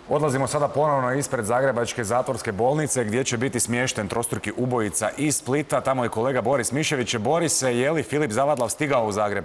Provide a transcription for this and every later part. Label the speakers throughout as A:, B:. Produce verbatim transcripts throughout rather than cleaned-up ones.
A: Odlazimo sada ponovno ispred Zagrebačke zatvorske bolnice gdje će biti smješten trostruki ubojica iz Splita. Tamo je kolega Boris Mišević. Boris, je li Filip Zavadlav stigao u Zagreb?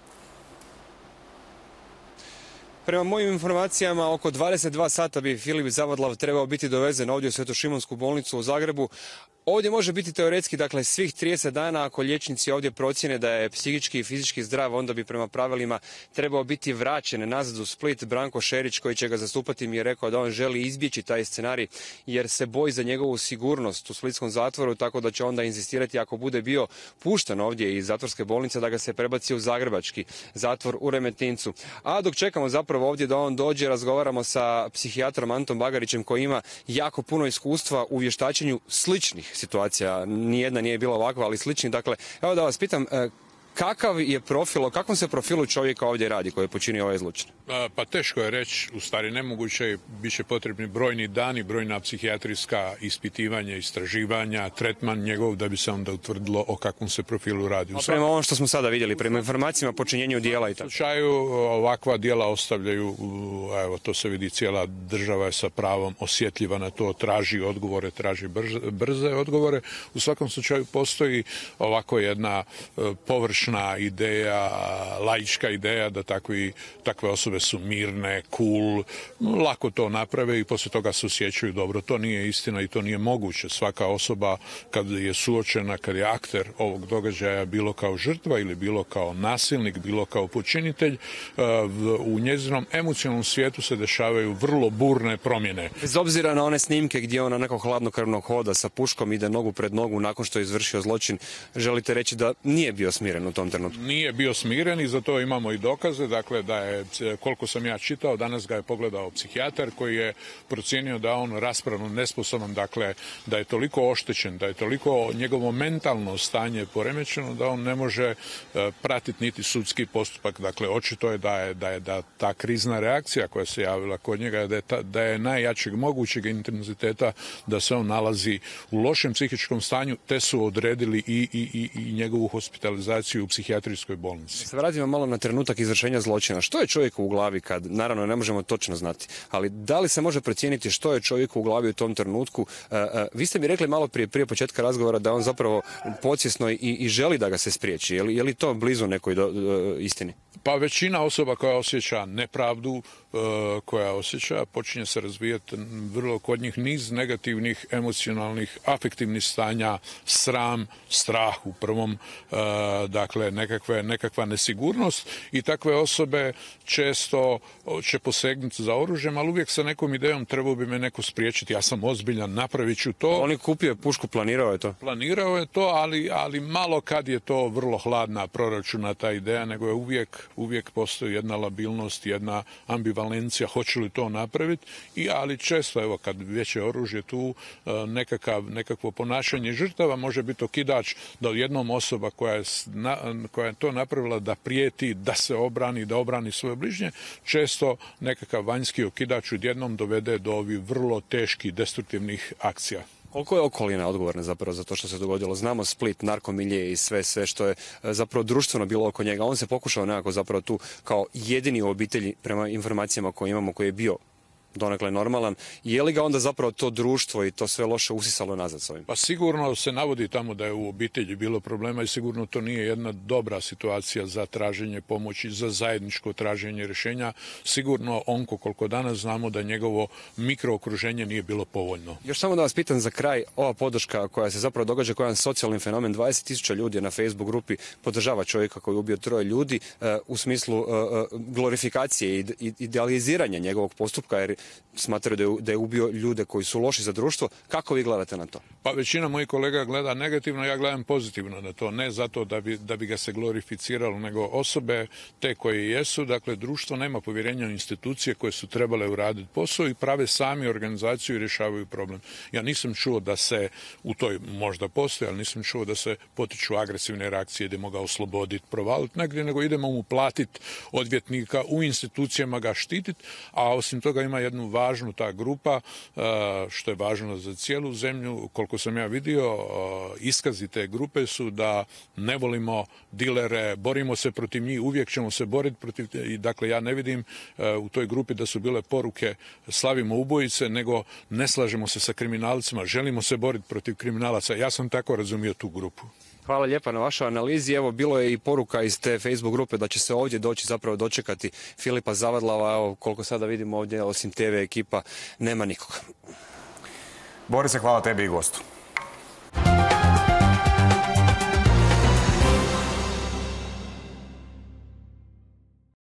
B: Prema mojim informacijama, oko dvadeset dva sata bi Filip Zavadlav trebao biti dovezen ovdje u Svetošimonsku bolnicu u Zagrebu. Ovdje može biti teoretski, dakle, svih trideset dana, ako liječnici ovdje procjene da je psihički i fizički zdrav, onda bi prema pravilima trebao biti vraćen nazad u Split. Branko Šerić, koji će ga zastupati, mi je rekao da on želi izbjeći taj scenarij jer se boji za njegovu sigurnost u splitskom zatvoru, tako da će onda insistirati, ako bude bio pušten ovdje iz zatvorske bolnice, da ga se prebaci u zagrebački zatvor u Remetincu. A dok čekamo zapravo ovdje da on dođe, razgovaramo sa psihijatrom Antom Bagarićem, koji ima jako puno iskustva u vještačenju sličnih situacija. Nijedna nije bila ovakva, ali slični. Dakle, evo da vas pitam, kakav je profil, o kakvom se profilu čovjeka ovdje radi koji je počinio ovaj zločin?
C: Pa teško je reći, u stvari nemoguće, bit će potrebni brojni dani, brojna psihijatrijska ispitivanja, istraživanja, tretman njegov da bi se onda utvrdilo o kakvom se profilu radi.
B: A prema ovom što smo sada vidjeli, prema informacijama počinjenju dijela i tako.
C: U slučaju ovakva dijela ostavljaju, evo to se vidi, cijela država je sa pravom osjetljiva na to, traži odgovore, traži brze, brze odgovore. U svakom slučaju postoji ovako jedna površna ideja, laička ideja da takvi, takve osobe su mirne, cool, lako to naprave i poslije toga se osjećaju dobro. To nije istina i to nije moguće. Svaka osoba kad je suočena, kad je akter ovog događaja, bilo kao žrtva ili bilo kao nasilnik, bilo kao počinitelj, u njezinom emocionalnom svijetu se dešavaju vrlo burne promjene.
B: Bez obzira na one snimke gdje ona nekog hladnokrvno hoda sa puškom, ide nogu pred nogu nakon što je izvršio zločin, želite reći da nije bio smiren u tom trenutku?
C: Nije bio smiren i za to imamo i dokaze. Dakle, da je, koliko sam ja čitao, danas ga je pogledao psihijatar koji je procijenio da on raspravno nesposoban, dakle, da je toliko oštećen, da je toliko njegovo mentalno stanje poremećeno da on ne može pratiti niti sudski postupak. Dakle, očito je da je, da je da ta krizna reakcija koja se javila kod njega, da je, ta, da je najjačeg mogućeg intenziteta, da se on nalazi u lošem psihičkom stanju, te su odredili i, i, i, i njegovu hospitalizaciju u psihijatrijskoj bolnici.
B: Se vratimo malo na trenutak izvršenja zločina. Što je čovjeku u glavi kad, naravno ne možemo točno znati, ali da li se može procijeniti što je čovjeku u glavi u tom trenutku? Uh, uh, vi ste mi rekli malo prije, prije početka razgovora da on zapravo podsvjesno i, i želi da ga se spriječi. Je li, je li to blizu nekoj do, do, istini?
C: Pa većina osoba koja osjeća nepravdu, uh, koja osjeća, počinje se razvijati vrlo kod njih niz negativnih, emocionalnih, afektivnih stanja, sram, strah u prvom, uh, dakle nekakve, nekakva nesigurnost i takve osobe često će posegnuti za oružjem, ali uvijek sa nekom idejom trebao bi me neko spriječiti, ja sam ozbiljan, napravit ću to.
B: On je kupio pušku, planirao je to?
C: Planirao je to, ali, ali malo kad je to vrlo hladna proračunata ideja, nego je uvijek, uvijek postoji jedna labilnost, jedna ambivalencija, hoće li to napraviti, i ali često, evo, kad već je oružje tu, nekakav, nekakvo ponašanje žrtava može biti okidač da jednom osoba koja je, na, koja je to napravila da prijeti, da se obrani, da obrani svoje bližnje, često nekakav vanjski okidač odjednom dovede do ovih vrlo teških destruktivnih akcija.
B: Koliko je okolina odgovorna zapravo za to što se dogodilo? Znamo Split, narkomilje i sve, sve što je zapravo društveno bilo oko njega. On se pokušao nekako zapravo tu kao jedini u obitelji, prema informacijama koje imamo, koji je bio donekle normalan. Je li ga onda zapravo to društvo i to sve loše usisalo nazad s ovim?
C: Pa sigurno se navodi tamo da je u obitelji bilo problema i sigurno to nije jedna dobra situacija za traženje pomoći, za zajedničko traženje rješenja. Sigurno on, koliko danas znamo, da njegovo mikrookruženje nije bilo povoljno.
B: Još samo da vas pitam za kraj, ova podrška koja se zapravo događa, koja je socijalni fenomen, dvadeset tisuća ljudi na Facebook grupi podržava čovjeka koji je ubio troje ljudi u smislu glorifikacije i idealiziranja njegovog postupka, jer smatraju da je, da je ubio ljude koji su loši za društvo. Kako vi gledate na to?
C: Pa većina mojih kolega gleda negativno, ja gledam pozitivno na to. Ne zato da bi, da bi ga se glorificiralo, nego osobe te koje jesu. Dakle, društvo nema povjerenja u institucije koje su trebale uraditi posao i prave sami organizaciju i rješavaju problem. Ja nisam čuo da se u toj, možda postoji, ali nisam čuo da se potiču agresivne reakcije, idemo ga osloboditi, provaliti negdje, nego idemo mu platiti odvjetnika, u institucijama ga štititi, a osim toga ima jedna jednu važnu ta grupa, što je važno za cijelu zemlju. Koliko sam ja vidio, iskazi te grupe su da ne volimo dilere, borimo se protiv njih, uvijek ćemo se boriti protiv. Dakle, ja ne vidim u toj grupi da su bile poruke slavimo ubojice, nego ne slažemo se sa kriminalcima, želimo se boriti protiv kriminalaca. Ja sam tako razumio tu grupu.
B: Hvala lijepa na vašoj analizi. Evo, bilo je i poruka iz te Facebook grupe da će se ovdje doći zapravo dočekati Filipa Zavadlava. Evo, koliko sada vidimo ovdje, osim te ve ekipa, nema nikoga.
A: Borise, hvala tebi i gostu.